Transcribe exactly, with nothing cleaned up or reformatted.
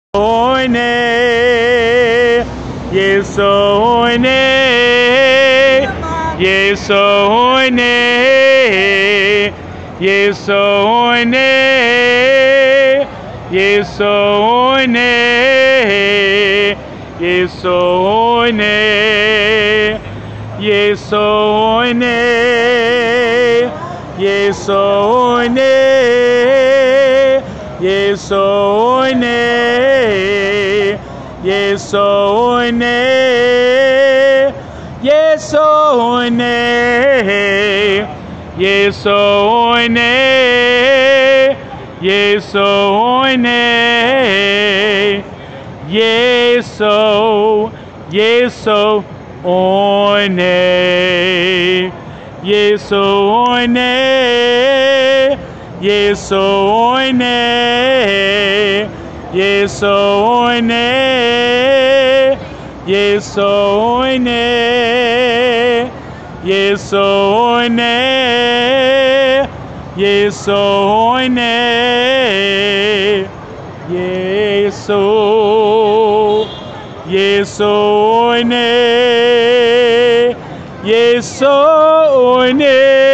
Oyne, yes oyne, yes oyne, yes oyne, yes oyne, yes oyne, yes oyne, yes oyne, yes oyne. Yes, oyne, yes, oyne, yes, oyne, yes, oyne, yes, oh, yes, oyne, yes, oyne, yes, oyne. Yes, oyne, yes, oyne, yes, oyne, yes, oyne, yes, oh, yes, oyne, yes, oyne.